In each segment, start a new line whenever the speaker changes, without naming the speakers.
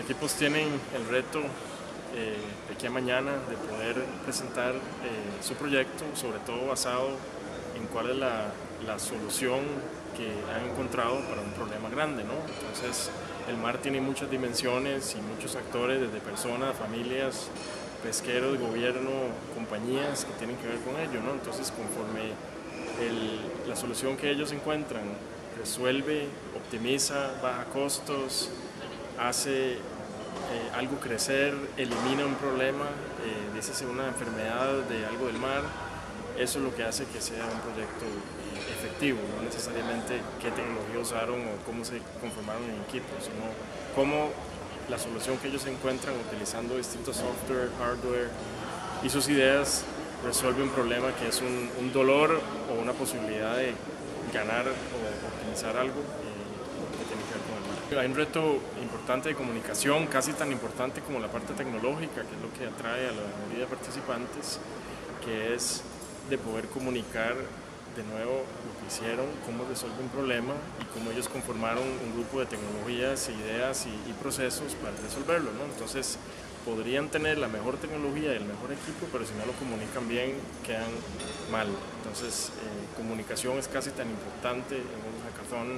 equipos tienen el reto de aquí a mañana de poder presentar su proyecto, sobre todo basado en cuál es la solución que han encontrado para un problema grande, ¿no? Entonces, el mar tiene muchas dimensiones y muchos actores, desde personas, familias, pesqueros, gobierno, compañías que tienen que ver con ello, ¿no? Entonces, conforme la solución que ellos encuentran resuelve, optimiza, baja costos, hace algo crecer, elimina un problema, dícese una enfermedad de algo del mar, eso es lo que hace que sea un proyecto efectivo, no necesariamente qué tecnología usaron o cómo se conformaron en equipos, sino cómo la solución que ellos encuentran utilizando distintos software, hardware y sus ideas resuelve un problema que es un dolor o una posibilidad de ganar o optimizar algo que tiene que ver con el mar. Hay un reto importante de comunicación, casi tan importante como la parte tecnológica, que es lo que atrae a la mayoría de participantes, que es de poder comunicar de nuevo lo que hicieron, cómo resuelven un problema y cómo ellos conformaron un grupo de tecnologías, ideas y procesos para resolverlo, ¿no? Entonces, podrían tener la mejor tecnología y el mejor equipo, pero si no lo comunican bien, quedan mal. Entonces, comunicación es casi tan importante en un hackathon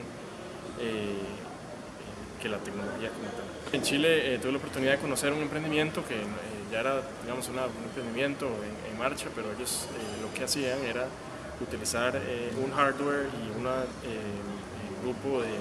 que la tecnología como tal. En Chile tuve la oportunidad de conocer un emprendimiento que ya era, digamos, un emprendimiento en marcha, pero ellos lo que hacían era utilizar un hardware y un grupo de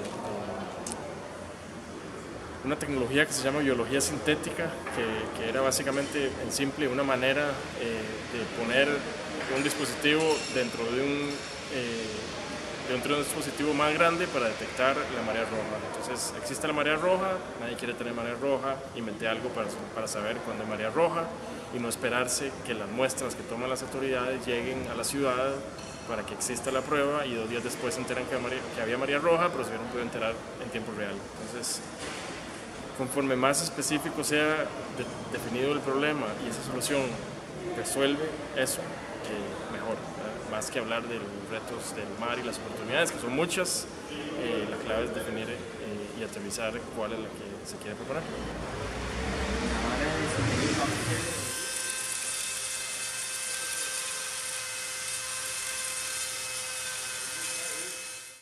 una tecnología que se llama biología sintética, que era básicamente en simple una manera de poner un dispositivo dentro de un dispositivo más grande para detectar la marea roja. Entonces existe la marea roja, nadie quiere tener marea roja, inventé algo para saber cuándo hay marea roja y no esperarse que las muestras que toman las autoridades lleguen a la ciudad para que exista la prueba y 2 días después se enteran que había marea roja, pero se hubieran podido enterar en tiempo real. Entonces, conforme más específico sea definido el problema y esa solución resuelve eso, mejor. Más que hablar de los retos del mar y las oportunidades, que son muchas, la clave es definir y aterrizar cuál es la que se quiere preparar.